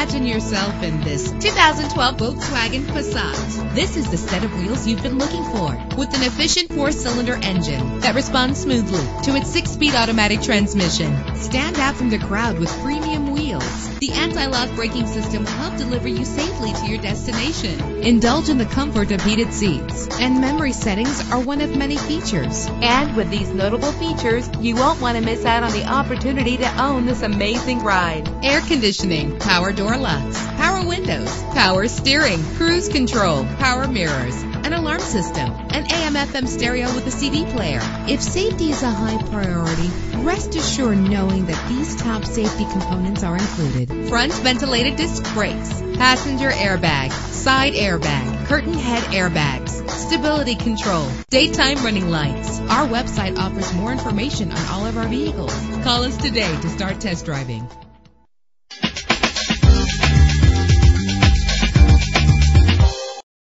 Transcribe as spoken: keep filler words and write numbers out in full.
Imagine yourself in this two thousand twelve Volkswagen Passat. This is the set of wheels you've been looking for, with an efficient four-cylinder engine that responds smoothly to its six-speed automatic transmission. Stand out from the crowd with premium wheels. The anti-lock braking system will help deliver you safely to your destination. Indulge in the comfort of heated seats, and memory settings are one of many features. And with these notable features, you won't want to miss out on the opportunity to own this amazing ride. Air conditioning, power door locks, power windows, power steering, cruise control, power mirrors, an alarm system, an A M F M stereo with a C D player. If safety is a high priority, rest assured knowing that these top safety components are included. Front ventilated disc brakes, passenger airbag, side airbag, curtain head airbags, stability control, daytime running lights. Our website offers more information on all of our vehicles. Call us today to start test driving.